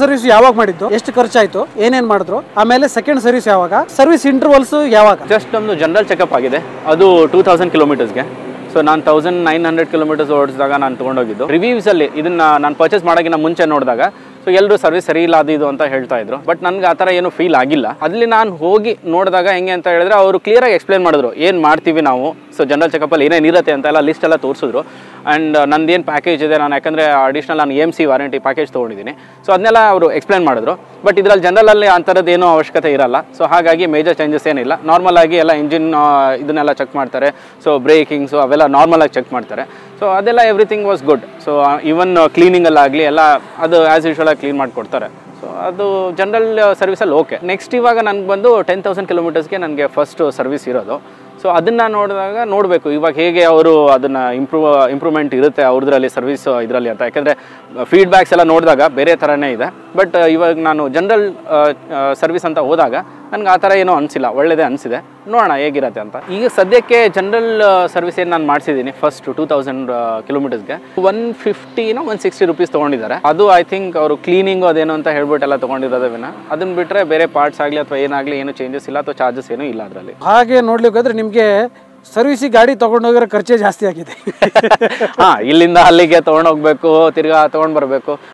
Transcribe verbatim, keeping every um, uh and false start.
Service ಯಾವಾಗ ಮಾಡಿದ್ದು, ಎಷ್ಟು ಖರ್ಚಾಯ್ತು, ಏನೇನ್ ಮಾಡಿದ್ರು, ಆಮೇಲೆ ಸೆಕೆಂಡ್ ಸರ್ವಿಸ್ ಯಾವಾಗ, ಸರ್ವಿಸ್ ಇಂಟರ್ವಲ್ಸ್ ಯಾವಾಗ? ಜಸ್ಟ್ ನಮ್ದು ಜನರಲ್ ಚೆಕಪ್ ಆಗಿದೆ, ಅದು ಟೂ ತೌಸಂಡ್ ಕಿಲೋಮೀಟರ್ಸ್ಗೆ. ಸೊ ನಾನು ತೌಸಂಡ್ ನೈನ್ ಹಂಡ್ರೆಡ್ ಕಿಲೋಮೀಟರ್ಸ್ ಓಡಿಸಿದಾಗ ನಾನು ತೊಗೊಂಡೋಗಿದ್ದು. ರಿವ್ಯೂಸಲ್ಲಿ ಇದನ್ನು ನಾನು ಪರ್ಚೇಸ್ ಮಾಡೋಕ್ಕಿಂತ ಮುಂಚೆ ನೋಡಿದಾಗ ಸೊ ಎಲ್ಲರೂ ಸರ್ವಿಸ್ ಸರಿ ಇಲ್ಲ ಅದು ಇದು ಅಂತ ಹೇಳ್ತಾ ಇದ್ರು. ಬಟ್ ನನಗೆ ಆ ಥರ ಏನು ಫೀಲ್ ಆಗಿಲ್ಲ. ಅಲ್ಲಿ ನಾನು ಹೋಗಿ ನೋಡಿದಾಗ ಹೆಂಗೆ ಅಂತ ಹೇಳಿದ್ರೆ ಅವರು ಕ್ಲಿಯರಾಗಿ ಎಕ್ಸ್ಪ್ಲೇನ್ ಮಾಡಿದ್ರು ಏನು ಮಾಡ್ತೀವಿ ನಾವು, ಸೊ ಜನರಲ್ ಚೆಕಪ್ಪಲ್ಲಿ ಏನೇನು ಇರುತ್ತೆ ಅಂತ ಎಲ್ಲ ಲಿಸ್ಟ್ ಎಲ್ಲ ತೋರಿಸಿದ್ರು. ಆ್ಯಂಡ್ ನಂದೇನು ಪ್ಯಾಕೇಜ್ ಇದೆ, ನಾನು ಯಾಕಂದರೆ ಅಡಿಷ್ನಲ್ ನಾನು ಎಮ್ ಸಿ ವಾರಂಟಿ ಪ್ಯಾಕೇಜ್ ತೊಗೊಂಡಿದ್ದೀನಿ. ಸೊ ಅದನ್ನೆಲ್ಲ ಅವರು ಎಕ್ಸ್ಪ್ಲೇನ್ ಮಾಡಿದ್ರು. ಬಟ್ ಇದರಲ್ಲಿ ಜನರಲಲ್ಲಿ ಆ ಥರದ್ದು ಏನೂ ಅವಶ್ಯಕತೆ ಇರಲ್ಲ. ಸೊ ಹಾಗಾಗಿ ಮೇಜರ್ ಚೇಂಜಸ್ ಏನಿಲ್ಲ. ನಾರ್ಮಲ್ ಆಗಿ ಎಲ್ಲ ಇಂಜಿನ್ ಇದನ್ನೆಲ್ಲ ಚೆಕ್ ಮಾಡ್ತಾರೆ. ಸೊ ಬ್ರೇಕಿಂಗ್ಸು ಅವೆಲ್ಲ ನಾರ್ಮಲಾಗಿ ಚೆಕ್ ಮಾಡ್ತಾರೆ. ಸೊ ಅದೆಲ್ಲ everything was good. So even ಕ್ಲೀನಿಂಗಲ್ಲಾಗಲಿ ಎಲ್ಲ ಅದು ಆ್ಯಸ್ ಯೂಶ್ವಲಾಗಿ ಕ್ಲೀನ್ ಮಾಡಿಕೊಡ್ತಾರೆ. ಸೊ ಅದು ಜನರಲ್ ಸರ್ವಿಸಲ್ಲಿ ಓಕೆ. ನೆಕ್ಸ್ಟ್ ಇವಾಗ ನನಗೆ ಬಂದು ಟೆನ್ ತೌಸಂಡ್ ಕಿಲೋಮೀಟರ್ಸ್ಗೆ ನನಗೆ ಫಸ್ಟ್ ಸರ್ವಿಸ್ ಇರೋದು. ಸೊ ಅದನ್ನು ನೋಡಿದಾಗ ನೋಡಬೇಕು ಇವಾಗ ಹೇಗೆ ಅವರು ಅದನ್ನು ಇಂಪ್ರೂವ್ ಇಂಪ್ರೂವ್ಮೆಂಟ್ ಇರುತ್ತೆ ಅವ್ರದ್ರಲ್ಲಿ ಸರ್ವಿಸ್ ಇದರಲ್ಲಿ ಅಂತ. ಯಾಕೆಂದರೆ ಫೀಡ್ಬ್ಯಾಕ್ಸ್ ಎಲ್ಲ ನೋಡಿದಾಗ ಬೇರೆ ಥರನೇ ಇದೆ. ಬಟ್ ಇವಾಗ ನಾನು ಜನರಲ್ ಸರ್ವಿಸ್ ಅಂತ ಹೋದಾಗ ನನಗೆ ಆ ಥರ ಏನೋ ಅನಿಸಿಲ್ಲ, ಒಳ್ಳೆಯದೇ ಅನಿಸಿದೆ. ನೋಡೋಣ ಹೇಗಿರತ್ತೆ ಅಂತ. ಈಗ ಸದ್ಯಕ್ಕೆ ಜನರಲ್ ಸರ್ವಿಸ್ ಏನು ನಾನು ಮಾಡಿಸಿದ್ದೀನಿ ಫಸ್ಟ್ ಟೂ ತೌಸಂಡ್ ಕಿಲೋಮೀಟರ್ಸ್ಗೆ ಒನ್ ಫಿಫ್ಟಿನೋ ಒನ್ ಸಿಕ್ಸ್ಟಿ ರುಪೀಸ್ ತೊಗೊಂಡಿದ್ದಾರೆ. ಅದು ಐ ಥಿಂಕ್ ಅವರು ಕ್ಲೀನಿಂಗು ಅದೇನು ಅಂತ ಹೇಳ್ಬಿಟ್ಟು ಎಲ್ಲ ತೊಗೊಂಡಿರೋದೇ ವಿನ ಅದನ್ನು ಬಿಟ್ಟರೆ ಬೇರೆ ಪಾರ್ಟ್ಸ್ ಆಗಲಿ ಅಥವಾ ಏನಾಗಲಿ ಏನು ಚೇಂಜಸ್ ಇಲ್ಲ ಅಥವಾ ಚಾರ್ಜಸ್ ಏನೂ ಇಲ್ಲ ಅದರಲ್ಲಿ. ಹಾಗೆ ನೋಡ್ಲಿಕ್ಕಾದ್ರೆ ನಿಮಗೆ ಸರ್ವಿಸಿಗೆ ಗಾಡಿ ತೊಗೊಂಡೋಗಿರೋ ಖರ್ಚೇ ಜಾಸ್ತಿ ಆಗಿದೆ. ಹಾಂ, ಇಲ್ಲಿಂದ ಅಲ್ಲಿಗೆ ತೊಗೊಂಡೋಗ್ಬೇಕು, ತಿರ್ಗಾ ತೊಗೊಂಡು ಬರಬೇಕು.